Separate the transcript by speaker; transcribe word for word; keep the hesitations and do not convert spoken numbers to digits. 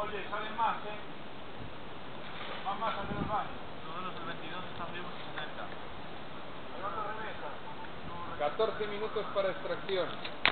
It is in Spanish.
Speaker 1: Oye, salen más, ¿eh? Van más a los baños.
Speaker 2: Todos los del veintidós están vivos y se acercan.
Speaker 1: Llevando remesa.
Speaker 3: catorce minutos para extracción.